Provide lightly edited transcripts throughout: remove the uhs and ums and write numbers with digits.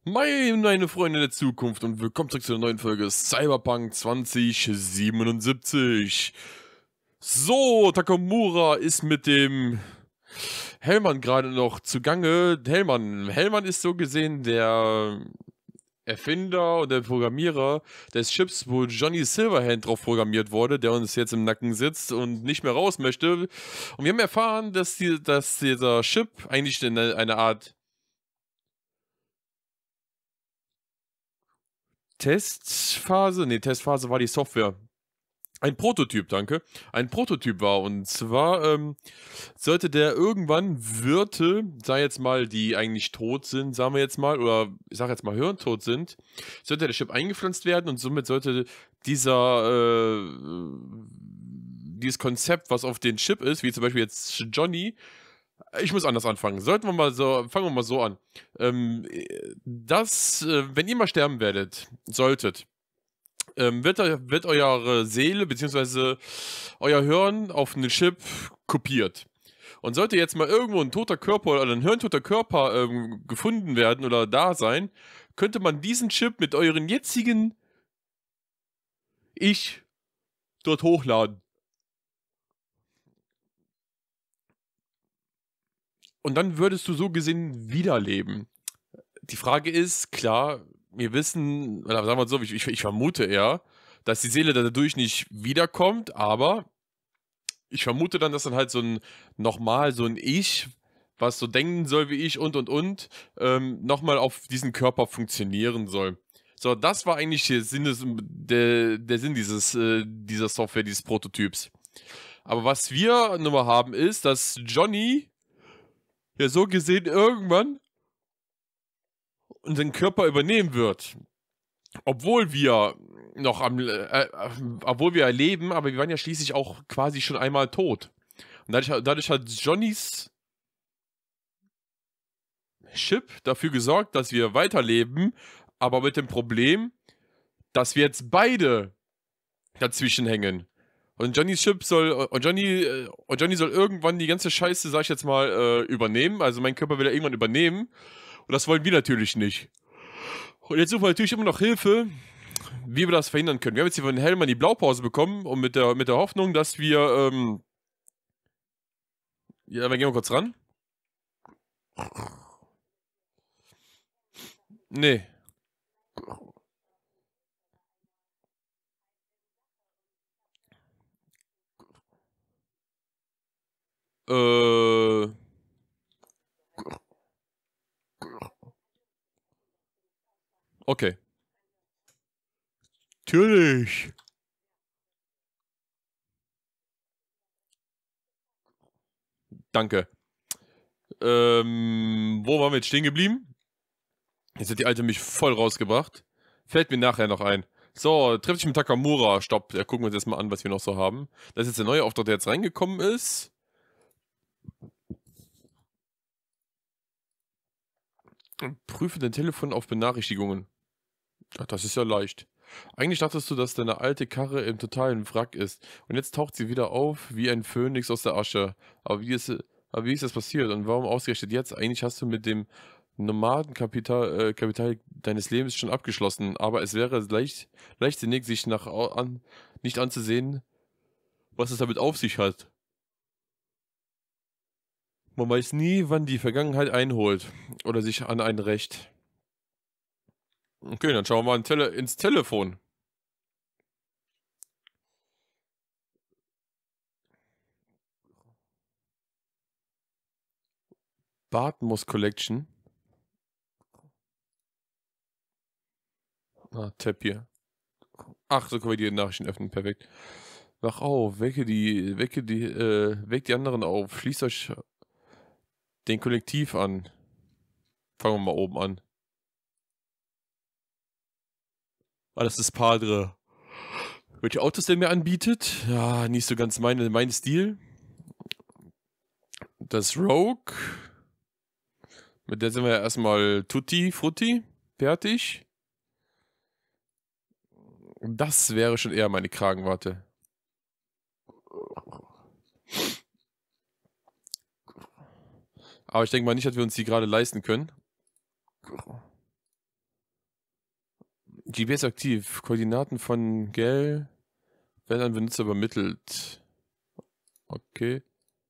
Meine Freunde der Zukunft und willkommen zurück zu einer neuen Folge Cyberpunk 2077. So, Takamura ist mit dem Hellmann gerade noch zugange. Hellmann ist so gesehen der Erfinder und der Programmierer des Chips, wo Johnny Silverhand drauf programmiert wurde, der uns jetzt im Nacken sitzt und nicht mehr raus möchte. Und wir haben erfahren, dass dieser Chip eigentlich eine Art Testphase war die Software. Ein Prototyp, danke. Ein Prototyp war. Und zwar sollte der irgendwann Wirte, sei jetzt mal, die eigentlich tot sind, sagen wir jetzt mal, oder ich sag jetzt mal hirntot sind, sollte der Chip eingepflanzt werden und somit sollte dieses Konzept, was auf den Chip ist, wie zum Beispiel jetzt Johnny, ich muss anders anfangen. Fangen wir mal so an. Wenn ihr mal sterben solltet, wird eure Seele bzw. euer Hirn auf einen Chip kopiert. Und sollte jetzt mal irgendwo ein toter Körper oder ein hirntoter Körper gefunden werden oder da sein, könnte man diesen Chip mit euren jetzigen Ich dort hochladen. Und dann würdest du so gesehen wiederleben. Die Frage ist, klar, wir wissen, oder sagen wir mal so, ich vermute eher, dass die Seele dadurch nicht wiederkommt, aber ich vermute dann, dass dann halt so ein Ich, was so denken soll wie ich nochmal auf diesen Körper funktionieren soll. So, das war eigentlich der Sinn dieser Software, dieses Prototyps. Aber was wir nun mal haben, ist, dass Johnny ja so gesehen irgendwann unseren Körper übernehmen wird. Obwohl wir obwohl wir leben, aber wir waren ja schließlich auch quasi schon einmal tot. Und dadurch hat Johnnys Chip dafür gesorgt, dass wir weiterleben, aber mit dem Problem, dass wir jetzt beide dazwischen hängen. Und Johnny soll irgendwann die ganze Scheiße, sag ich jetzt mal, übernehmen. Also mein Körper will er irgendwann übernehmen. Und das wollen wir natürlich nicht. Und jetzt suchen wir natürlich immer noch Hilfe, wie wir das verhindern können. Wir haben jetzt hier von Hellmann die Blaupause bekommen und mit der Hoffnung, dass wir, ja, wir gehen mal kurz ran. Nee. Okay. Natürlich. Danke. Wo waren wir jetzt stehen geblieben? Jetzt hat die Alte mich voll rausgebracht. Fällt mir nachher noch ein. So, trifft sich mit Takamura. Stopp, gucken wir uns jetzt mal an, was wir noch so haben. Das ist jetzt der neue Auftrag, der jetzt reingekommen ist. Prüfe dein Telefon auf Benachrichtigungen. Ach, das ist ja leicht. Eigentlich dachtest du, dass deine alte Karre im totalen Wrack ist. Und jetzt taucht sie wieder auf wie ein Phönix aus der Asche. Aber wie ist das passiert? Und warum ausgerechnet jetzt? Eigentlich hast du mit dem Kapital deines Lebens schon abgeschlossen. Aber es wäre leichtsinnig, sich nicht anzusehen, was es damit auf sich hat. Man weiß nie, wann die Vergangenheit einholt oder sich an einen rächt. Okay, dann schauen wir mal ins Telefon. Bartmoss Collection. Ah, Tab hier. Ach, so können wir die Nachrichten öffnen, perfekt. Wach auf, weckt die anderen auf, schließt euch den Kollektiv an. Fangen wir mal oben an. Ah, das ist Padre. Welche Autos der mir anbietet? Ja, nicht so ganz mein Stil. Das Rogue. Mit der sind wir ja erstmal Tutti Frutti. Fertig. Das wäre schon eher meine Kragenwarte. Aber ich denke mal nicht, dass wir uns die gerade leisten können. GPS aktiv. Koordinaten von Gel werden an Benutzer übermittelt. Okay.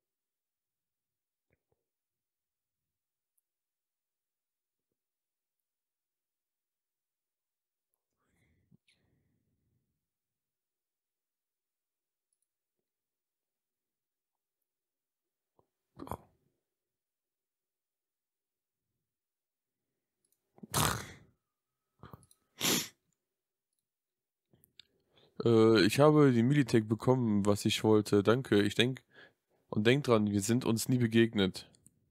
Ich habe die Militech bekommen, was ich wollte. Danke. Denk dran, wir sind uns nie begegnet.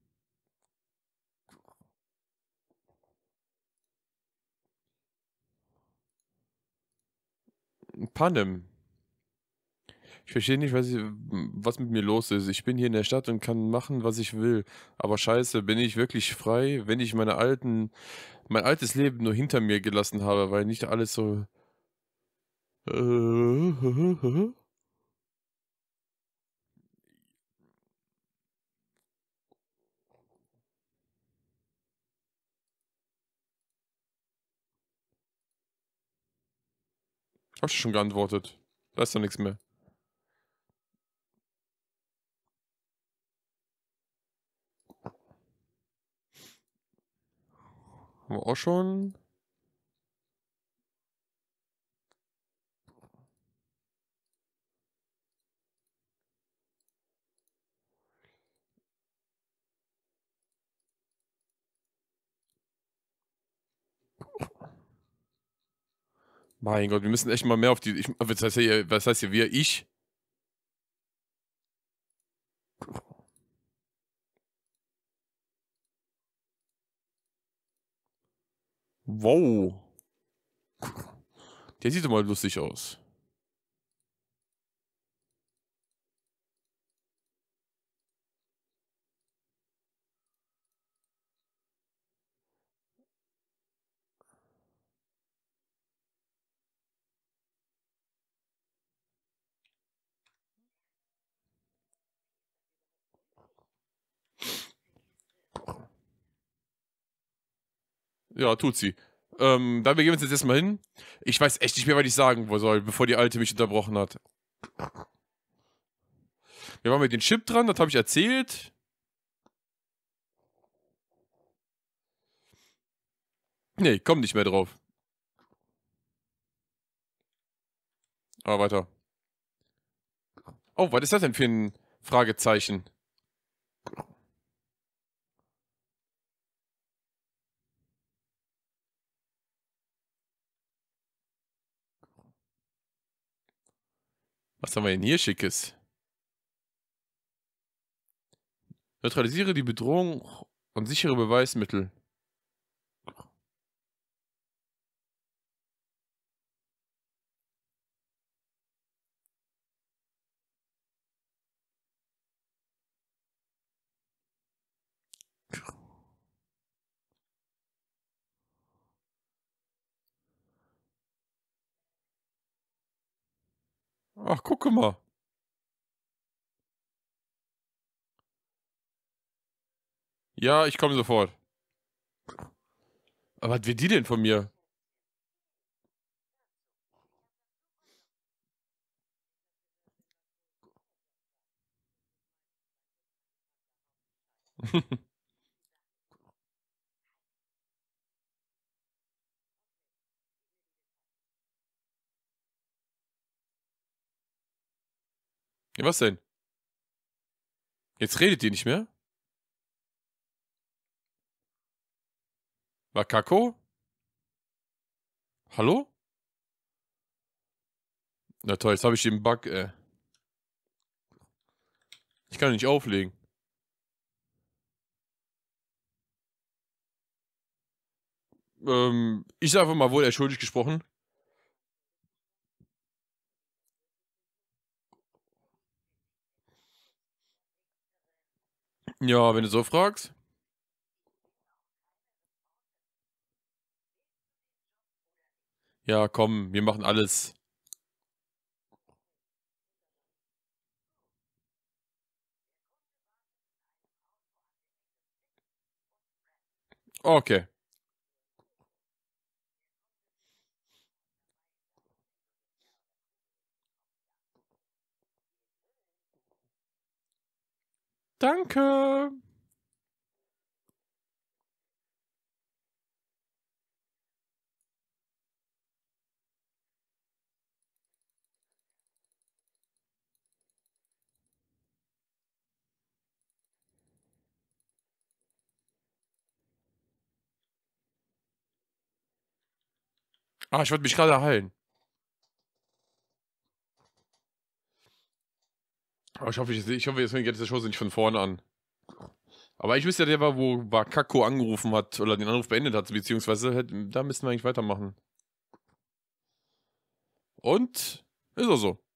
Panem. Ich verstehe nicht, was mit mir los ist. Ich bin hier in der Stadt und kann machen, was ich will. Aber scheiße, bin ich wirklich frei, wenn ich mein altes Leben nur hinter mir gelassen habe, weil nicht alles so. Hab ich schon geantwortet. Da ist doch nichts mehr. Haben wir auch schon. Mein Gott, wir müssen echt mal mehr auf die. Was heißt hier wir? Ich? Wow. Der sieht doch mal lustig aus. Ja, tut sie. Dann begeben wir uns jetzt erstmal hin. Ich weiß echt nicht mehr, was ich sagen soll, bevor die Alte mich unterbrochen hat. Wir waren mit dem Chip dran, das habe ich erzählt. Nee, komm nicht mehr drauf. Aber weiter. Oh, was ist das denn für ein Fragezeichen? Was haben wir denn hier Schickes? Neutralisiere die Bedrohung und sichere Beweismittel. Ach, guck mal. Ja, ich komme sofort. Aber was will die denn von mir? Ja, was denn? Jetzt redet die nicht mehr? War Kako? Hallo? Na toll, jetzt habe ich den Bug, ey. Ich kann ihn nicht auflegen. Ich sage einfach mal, wohl er schuldig gesprochen. Ja, wenn du so fragst. Ja, komm, wir machen alles. Okay. Danke. Ah, ich wollte mich gerade heilen. Aber ich hoffe, jetzt fängt jetzt der Show nicht von vorne an. Aber ich wüsste ja, der war, wo Wakako angerufen hat oder den Anruf beendet hat, beziehungsweise da müssten wir eigentlich weitermachen. Und ist er so.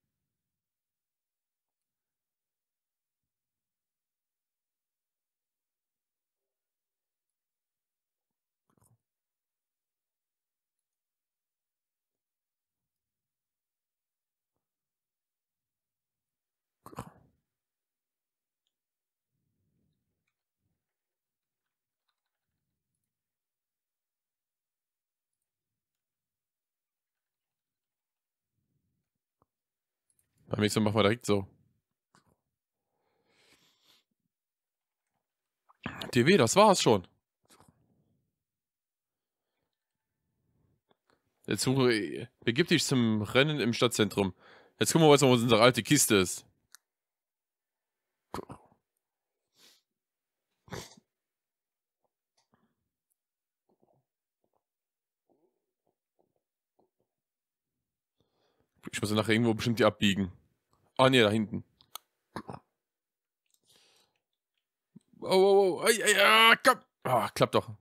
Beim nächsten Mal machen wir direkt so. DW, das war's schon. Jetzt begib dich zum Rennen im Stadtzentrum. Jetzt gucken wir mal, was unsere alte Kiste ist. Ich muss nachher irgendwo bestimmt die abbiegen. Ah, ne, da hinten. Oh, ja, komm. Ah, klappt doch.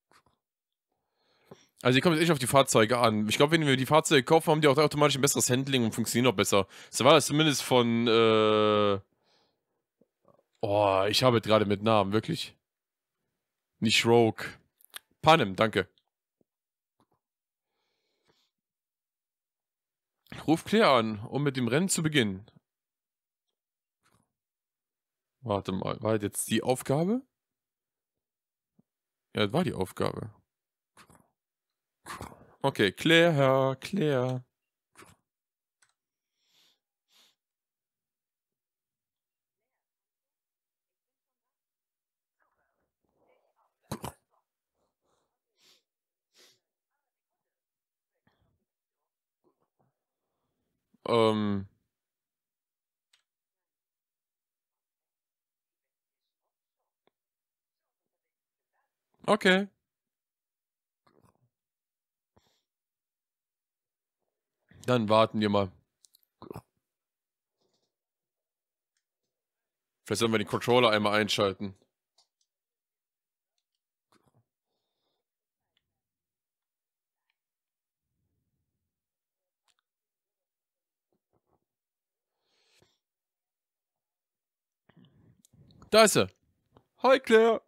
Also, hier kommt jetzt echt auf die Fahrzeuge an. Ich glaube, wenn wir die Fahrzeuge kaufen, haben die auch automatisch ein besseres Handling und funktionieren auch besser. So war das zumindest von, oh, ich habe gerade mit Namen, wirklich. Nicht Rogue. Panem, danke. Ruf Claire an, um mit dem Rennen zu beginnen. Warte mal, war das jetzt die Aufgabe? Ja, das war die Aufgabe. Okay, Claire, Claire. Ähm. Okay. Dann warten wir mal. Vielleicht sollen wir den Controller einmal einschalten. Da ist er. Hi, Claire.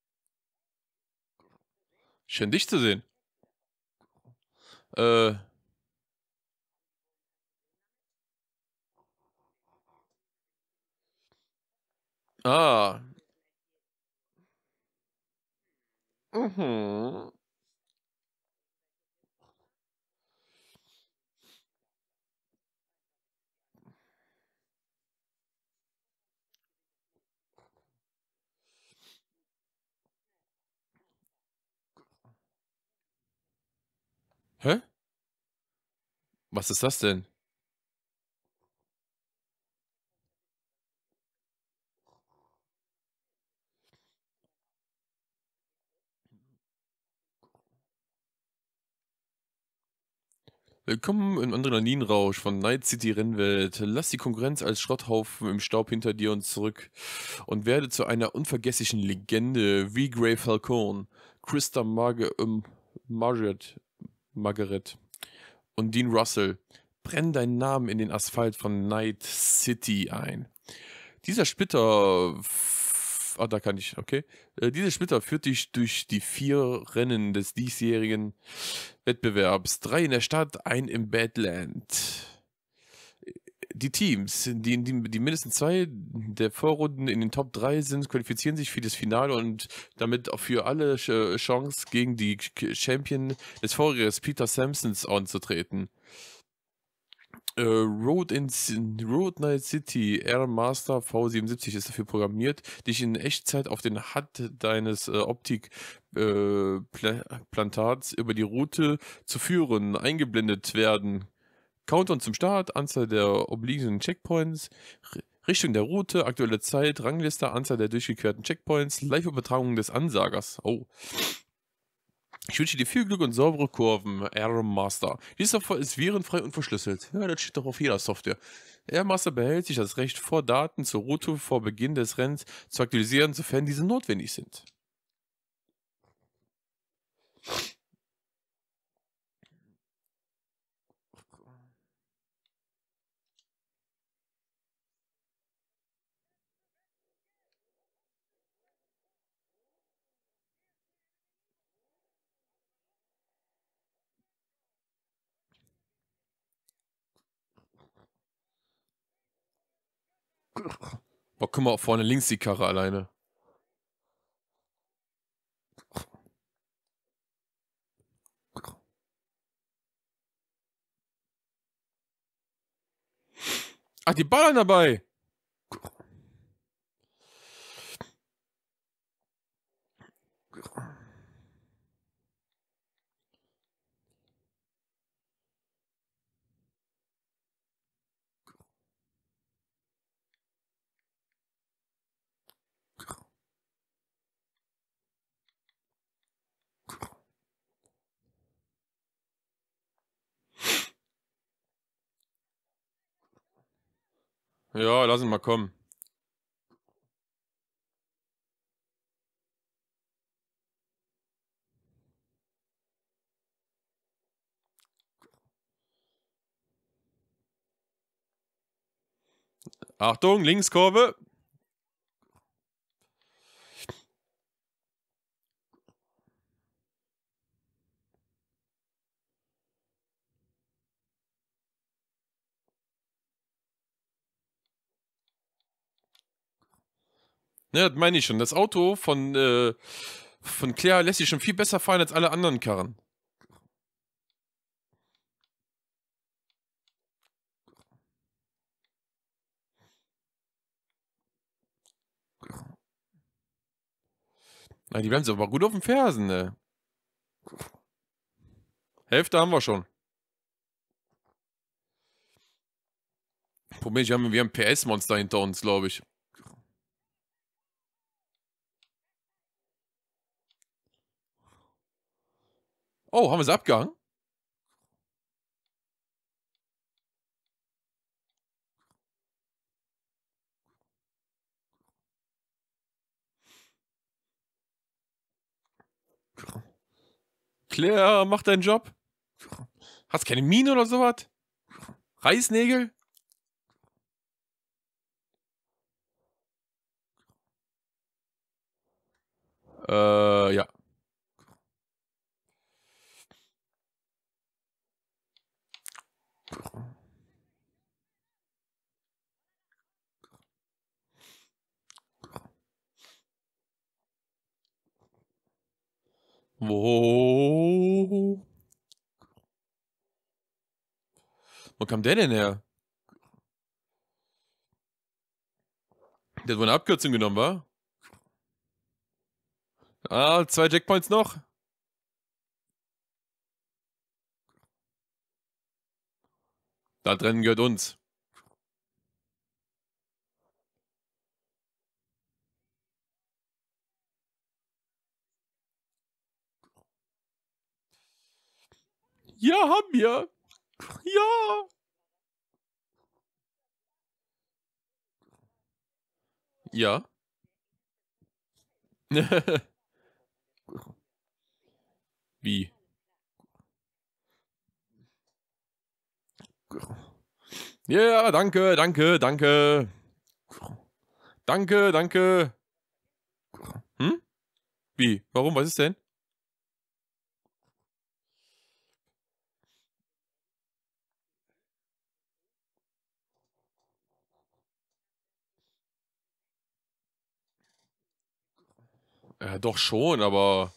Schön, dich zu sehen. Ah. Mhm. Hä? Was ist das denn? Willkommen im Adrenalinrausch von Night City Rennwelt. Lass die Konkurrenz als Schrotthaufen im Staub hinter dir und zurück und werde zu einer unvergesslichen Legende wie Gray Falcone, Krista Margaret und Dean Russell. Brenn deinen Namen in den Asphalt von Night City ein. Dieser Splitter. Ah, da kann ich, okay. Dieser Splitter führt dich durch die 4 Rennen des diesjährigen Wettbewerbs. 3 in der Stadt, ein im Badland. Die Teams, die mindestens 2 der Vorrunden in den Top 3 sind, qualifizieren sich für das Finale und damit auch für alle Chance gegen die Champion des Vorjähriges Peter Sampsons anzutreten. Road Night City Air Master V77 ist dafür programmiert, dich in Echtzeit auf den HUD deines Optik-Plantats über die Route zu führen. Eingeblendet werden Countdown zum Start, Anzahl der obliegenden Checkpoints, Richtung der Route, aktuelle Zeit, Rangliste, Anzahl der durchgequerten Checkpoints, Live-Übertragung des Ansagers. Oh. Ich wünsche dir viel Glück und saubere Kurven, Air Master. Dies ist virenfrei und verschlüsselt. Ja, das steht doch auf jeder Software. Air Master behält sich das Recht vor, Daten zur Route vor Beginn des Rennens zu aktualisieren, sofern diese notwendig sind. Boah, guck mal, vorne links die Karre alleine. Ach, die ballern dabei. Ja, lass ihn mal kommen. Achtung, Linkskurve. Ja, das meine ich schon. Das Auto von Claire lässt sich schon viel besser fahren als alle anderen Karren. Na, die bleiben sie aber gut auf den Fersen, ne? Hälfte haben wir schon. Problem ist, wir haben ein PS-Monster hinter uns, glaube ich. Oh, haben wir sie abgehangen? Claire, mach deinen Job. Hast keine Mine oder sowas? Reißnägel? Ja. Wo? Wo kam der denn her? Der hat wohl eine Abkürzung genommen, wa? Ah, 2 Checkpoints noch. Das Rennen gehört uns. Ja, haben wir. Ja. Ja. Wie? Ja, danke, danke, danke. Danke, danke. Hm? Wie? Warum? Was ist denn? Ja, doch schon, aber.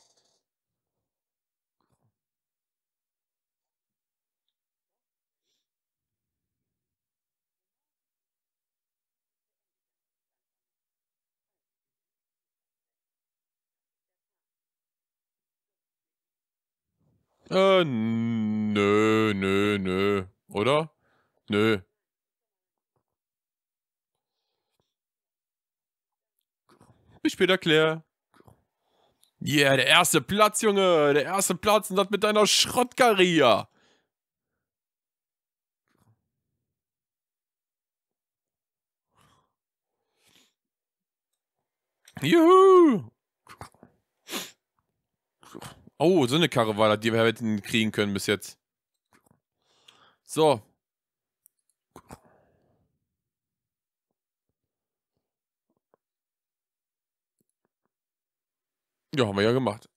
Nö. Oder? Nö. Bis später, Claire. Yeah, der erste Platz, Junge. Der erste Platz und das mit deiner Schrottkarre hier. Juhu. Oh, so eine Karre war das, die wir hätten kriegen können bis jetzt. So. Ja, haben wir ja gemacht.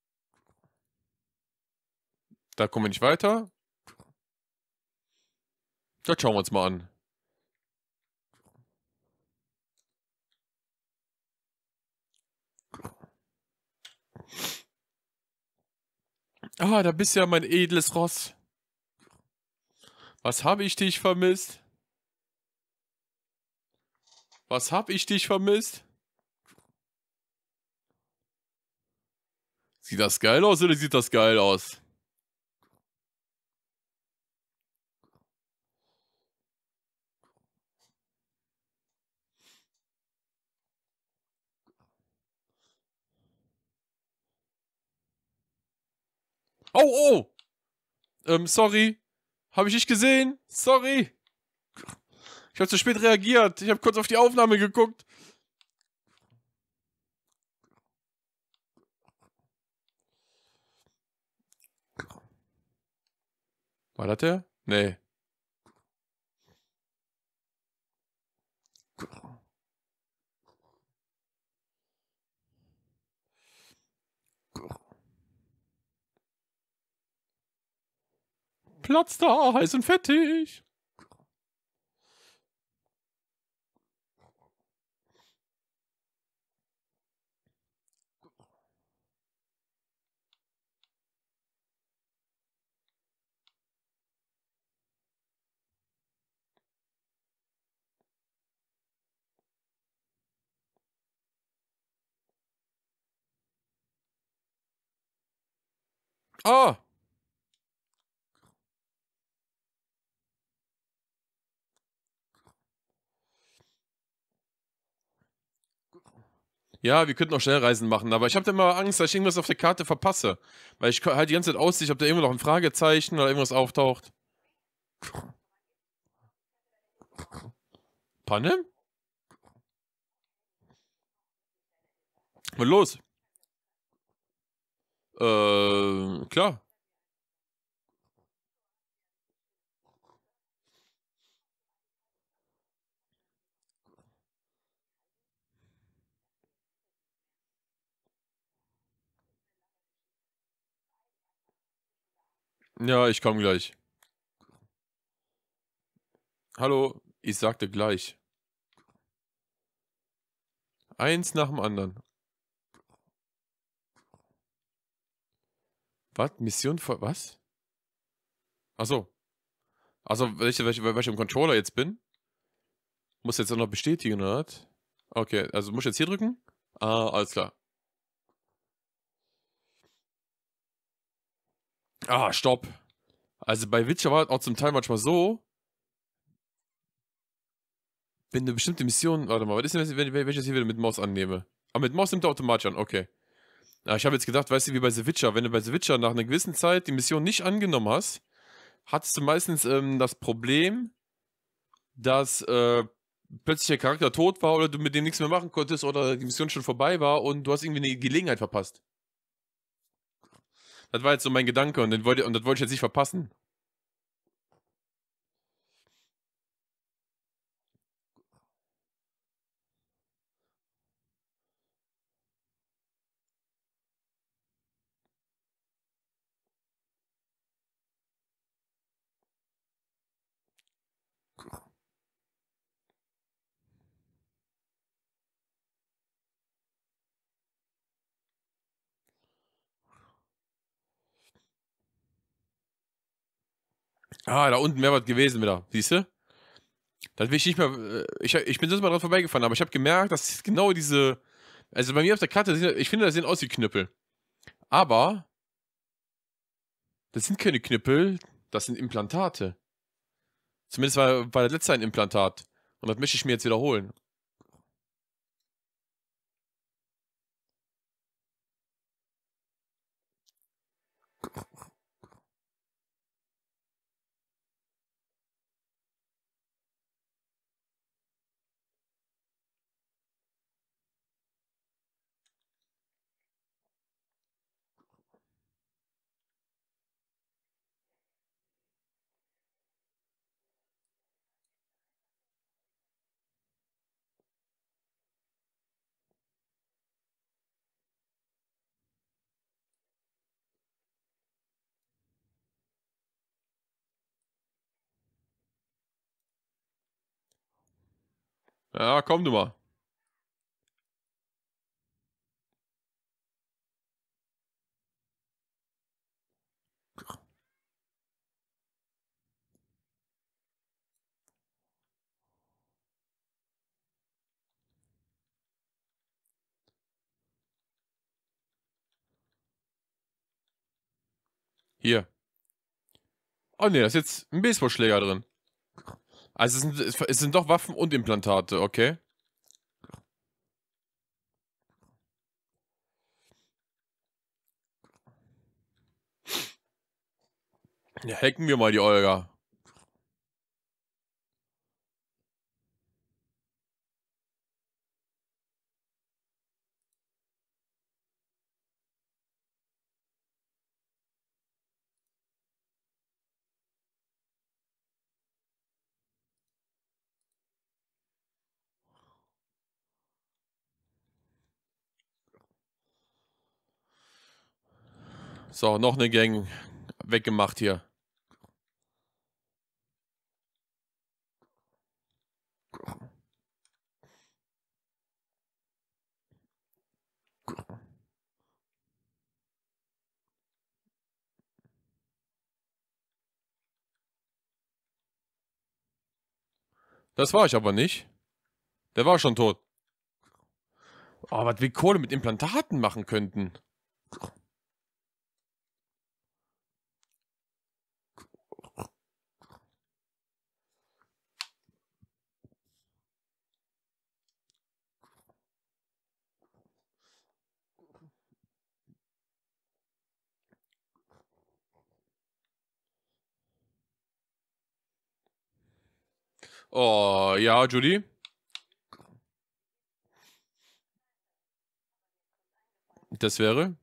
Da kommen wir nicht weiter. Das schauen wir uns mal an. Ah, da bist ja mein edles Ross. Was habe ich dich vermisst? Was hab ich dich vermisst? Sieht das geil aus oder sieht das geil aus? Oh! Sorry. Habe ich nicht gesehen. Sorry. Ich habe zu spät reagiert. Ich habe kurz auf die Aufnahme geguckt. War das der? Nee. Platz da, heiß und fettig. Ah! Ja, wir könnten auch Schnellreisen machen, aber ich habe immer Angst, dass ich irgendwas auf der Karte verpasse. Weil ich halt die ganze Zeit aussicht, ob da immer noch ein Fragezeichen oder irgendwas auftaucht. Panne? Was los? Klar. Ja, ich komme gleich. Hallo, ich sagte gleich. Eins nach dem anderen. Was? Mission vor. Was? Achso. Also, weil ich im Controller jetzt bin? Muss jetzt auch noch bestätigen, oder was? Okay, also muss ich jetzt hier drücken? Ah, alles klar. Ah, stopp. Also bei Witcher war es auch zum Teil manchmal so, wenn eine bestimmte Mission. Warte mal, was ist denn, wenn ich das hier wieder mit Maus annehme? Ah, mit Maus nimmt er automatisch an, okay. Ah, ich habe jetzt gedacht, weißt du, wie bei The Witcher, wenn du bei The Witcher nach einer gewissen Zeit die Mission nicht angenommen hast, hattest du meistens das Problem, dass plötzlich der Charakter tot war oder du mit dem nichts mehr machen konntest oder die Mission schon vorbei war und du hast irgendwie eine Gelegenheit verpasst. Das war jetzt so mein Gedanke und das wollte ich jetzt nicht verpassen. Ah, da unten wäre was gewesen wieder, siehst du? Das will ich nicht mehr. Ich bin sonst mal dran vorbeigefahren, aber ich habe gemerkt, dass genau diese. Also bei mir auf der Karte, ich finde, das sehen aus wie Knüppel. Aber Das sind keine Knüppel, das sind Implantate. Zumindest war das letzte ein Implantat. Und das möchte ich mir jetzt wiederholen. Ja, komm du mal. Hier. Oh ne, da ist jetzt ein Baseballschläger drin. Also es sind doch Waffen und Implantate, okay. Ja, hacken wir mal die Olga. So, noch eine Gang weggemacht hier. Das war ich aber nicht. Der war schon tot. Oh, was wir Kohle mit Implantaten machen könnten. Oh, ja, Judy? Das wäre?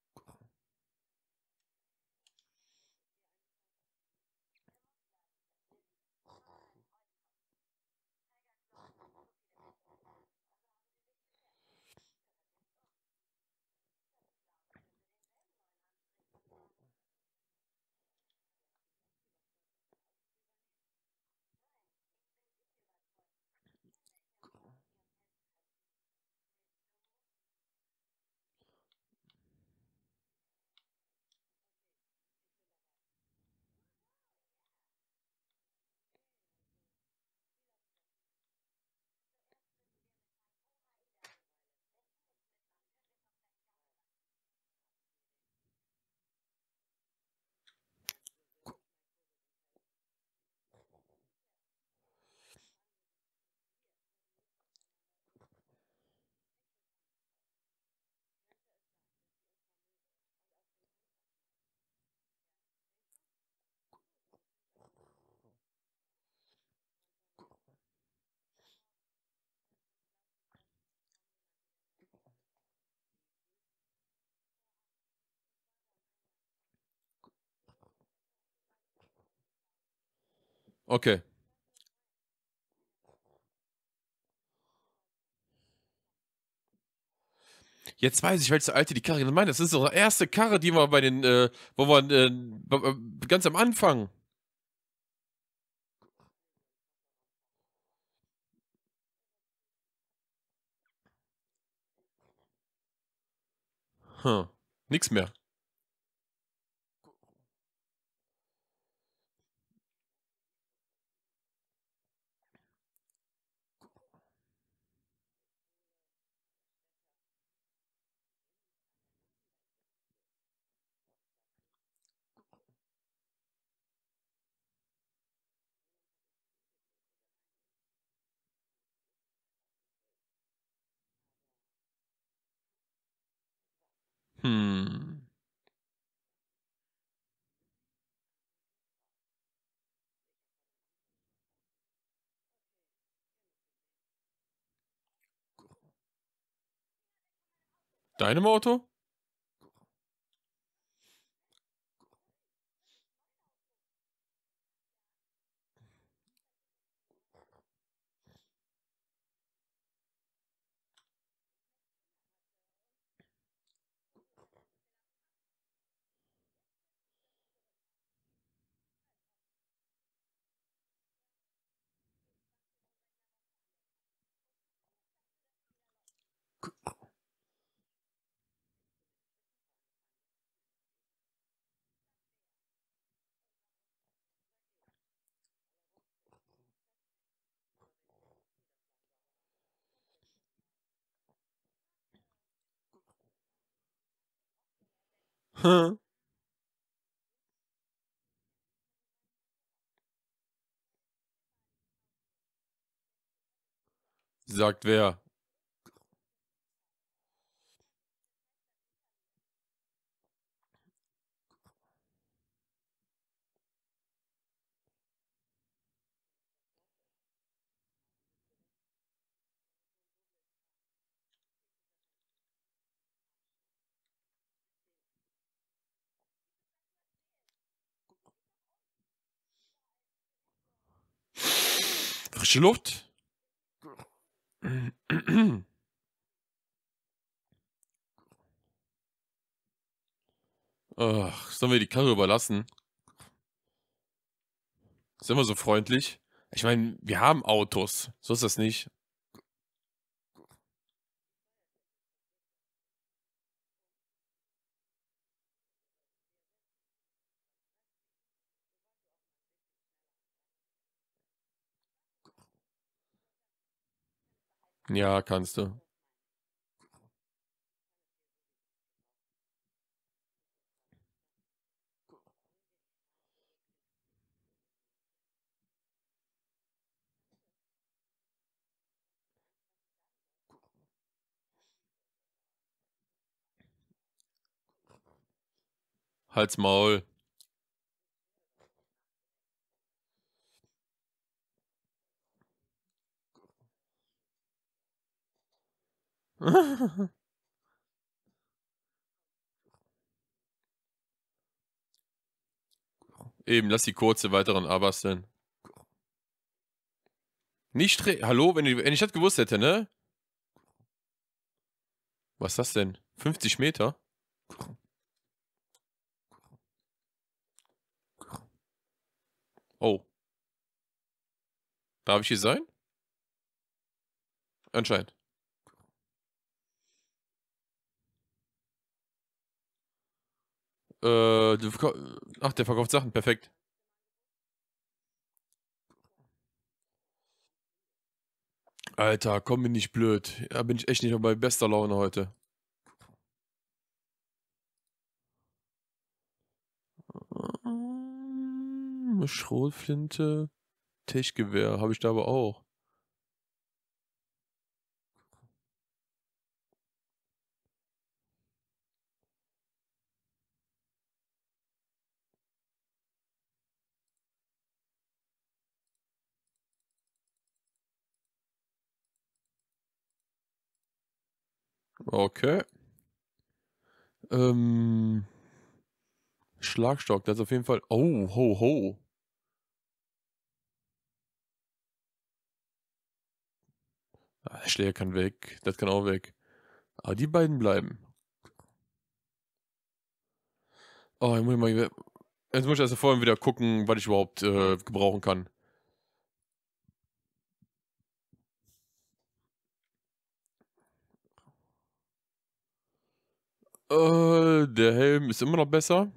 Okay. Jetzt weiß ich, welche alte die Karre gemeint. Das ist unsere erste Karre, die wir bei den, wo wir, ganz am Anfang. Hm. Nix mehr. Hm. Deinem Auto? Hm. Sagt wer? Frische Luft? Ach, sollen wir die Karre überlassen? Sind wir so freundlich? Ich meine, wir haben Autos. So ist das nicht. Ja, kannst du. Halt's Maul. Eben, lass die kurze weiteren abasteln. Nicht hallo, wenn ich das gewusst hätte, ne? Was ist das denn? 50 Meter? Oh, darf ich hier sein? Anscheinend. Du ach, der verkauft Sachen, perfekt. Alter, komm mir nicht blöd. Da bin ich echt nicht mehr bei bester Laune heute. Schrotflinte, Tech-Gewehr habe ich da aber auch. Okay. Ähm, Schlagstock, das ist auf jeden Fall. Oh, ho, ho. Ah, der Schläger kann weg. Das kann auch weg. Aber die beiden bleiben. Oh, jetzt muss ich erst vorhin wieder gucken, was ich überhaupt gebrauchen kann. Der Helm ist immer noch besser.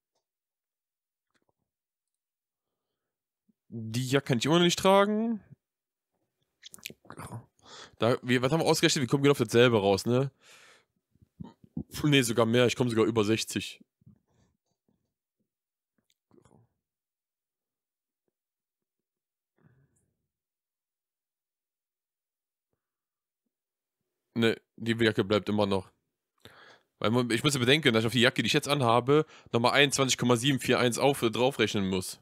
Die Jacke kann ich immer noch nicht tragen. Was haben wir ausgerechnet? Wir kommen genau auf dasselbe raus, ne? Ne, sogar mehr. Ich komme sogar über 60. Ne, die Jacke bleibt immer noch. Weil ich muss ja bedenken, dass ich auf die Jacke, die ich jetzt anhabe, nochmal 21,741 draufrechnen muss.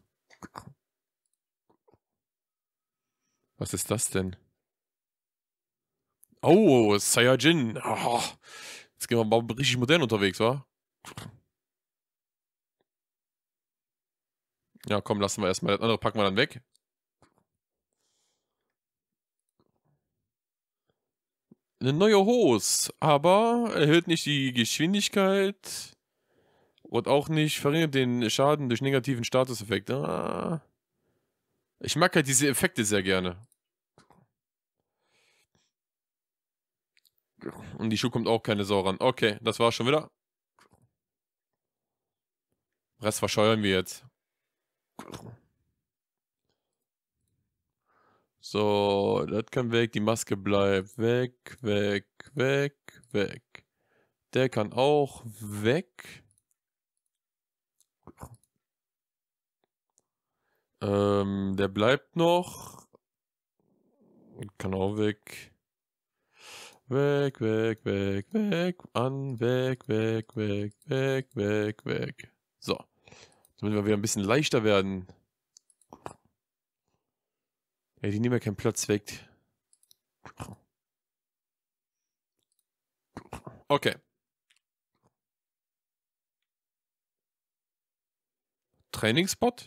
Was ist das denn? Oh, Saiyajin. Oh, jetzt gehen wir mal richtig modern unterwegs, wa? Ja, komm, lassen wir erstmal. Das andere packen wir dann weg. Eine neue Hose, aber erhöht nicht die Geschwindigkeit und auch nicht verringert den Schaden durch negativen Statuseffekte. Ah. Ich mag halt diese Effekte sehr gerne. Und die Schuhe kommt auch keine Sau ran. Okay, das war's schon wieder. Rest verscheuern wir jetzt. So, das kann weg. Die Maske bleibt weg, weg, weg, weg. Der kann auch weg. Der bleibt noch. Kann auch weg. Weg, weg, weg, weg. An, weg, weg, weg, weg, weg, weg. So. Damit wir wieder ein bisschen leichter werden. Ey, die nehmen ja keinen Platz weg. Okay. Trainingsspot?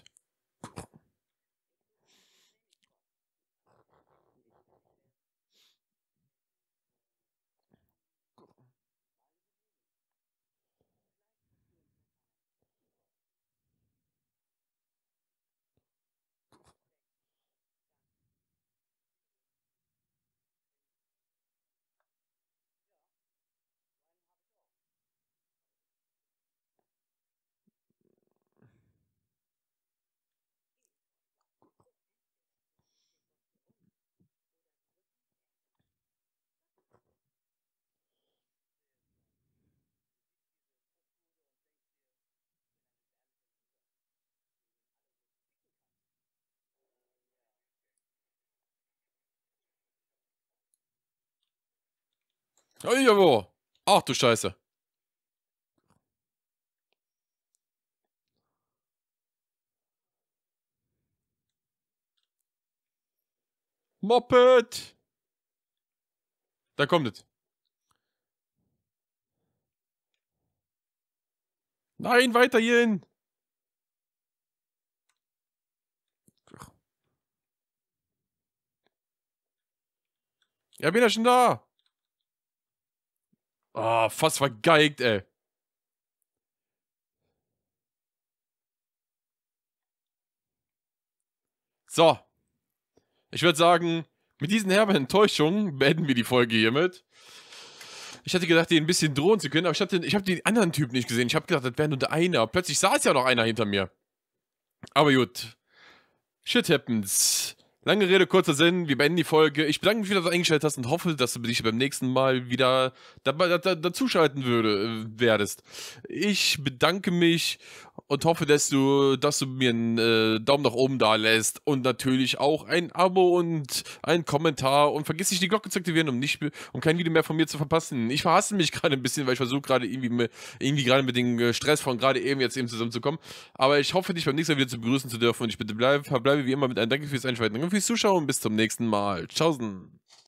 Oh, jawohl. Ach du Scheiße. Moped! Da kommt es. Nein, weiter hierhin! Ja, bin ja schon da! Ah, fast vergeigt, ey. So. Ich würde sagen, mit diesen herben Enttäuschungen beenden wir die Folge hiermit. Ich hatte gedacht, den ein bisschen drohen zu können, aber ich habe den anderen Typ nicht gesehen. Ich habe gedacht, das wäre nur der eine. Plötzlich saß ja noch einer hinter mir. Aber gut. Shit happens. Lange Rede, kurzer Sinn. Wir beenden die Folge. Ich bedanke mich wieder, dass du eingeschaltet hast und hoffe, dass du dich beim nächsten Mal wieder dazuschalten werdest. Ich bedanke mich und hoffe, dass du mir einen Daumen nach oben da lässt und natürlich auch ein Abo und einen Kommentar und vergiss nicht die Glocke zu aktivieren, um kein Video mehr von mir zu verpassen. Ich verhasse mich gerade ein bisschen, weil ich versuche gerade irgendwie gerade mit dem Stress von gerade eben jetzt eben zusammenzukommen. Aber ich hoffe, dich beim nächsten Mal wieder zu begrüßen zu dürfen und ich verbleibe wie immer mit einem Danke fürs Einschalten, danke fürs Zuschauen und bis zum nächsten Mal. Tschaußen.